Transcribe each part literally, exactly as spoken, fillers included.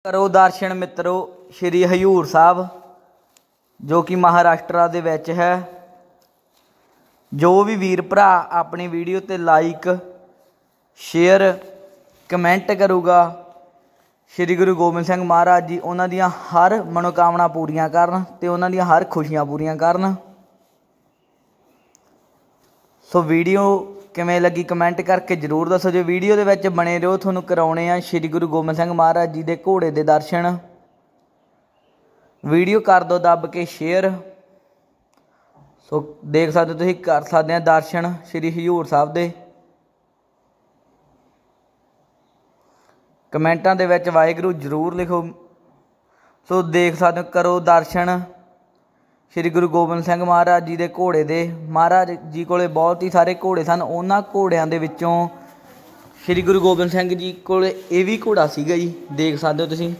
करो दर्शन मित्रों श्री हजूर साहब जो कि महाराष्ट्र दे विच है। जो भी वीर भरा अपनी वीडियो ते लाइक शेयर कमेंट करूगा श्री गुरु गोबिंद सिंह महाराज जी उन्हां दियां हर मनोकामना पूरियां करन ते उन्हां दियां हर खुशियां पूरियां करन। सो वीडियो किवें लगी कमेंट करके जरूर दसो। जो वीडियो दे विच बने रहो तुहानूं कराउणे आ श्री गुरु गोबिंद सिंह महाराज जी दे घोड़े दे दर्शन। वीडियो कर दो दब के शेयर। सो देख सकते तुसीं कर सकते हैं दर्शन श्री हजूर साहब दे। कमेंटां दे विच वाहिगुरू जरूर लिखो। सो देख सकते हो करो दर्शन श्री गुरु गोबिंद सिंह महाराज जी दे घोड़े दे। महाराज जी कोले बहुत ही सारे घोड़े सन। उन्हां घोड़ियां दे विचों श्री गुरु गोबिंद सिंह जी कोले ये भी घोड़ा सीगा जी, देख सकते हो तुसीं।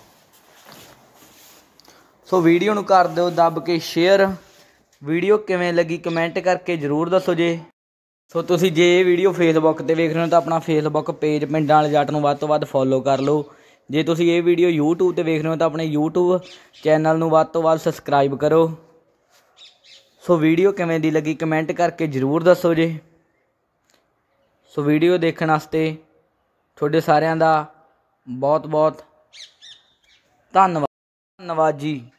सो वीडियो नूं कर दो दब के शेयर। वीडियो किवें लगी कमेंट करके जरूर दसो जे। सो तुसीं जे वीडियो फेसबुक ते वेख रहे हो तो अपना फेसबुक पेज पिंडां वाले जट नूं वध तों वध फॉलो कर लो। जे तुसीं ये वीडियो यूट्यूब ते वेख रहे हो तो अपने यूट्यूब चैनल नूं वध तों वध सबसक्राइब करो। सो वीडियो किवें दी लगी कमेंट करके जरूर दसो जे। सो वीडियो देखण वास्ते तुहाडे सारिआं दा बहुत बहुत धन्नवाद धन्नवाद जी।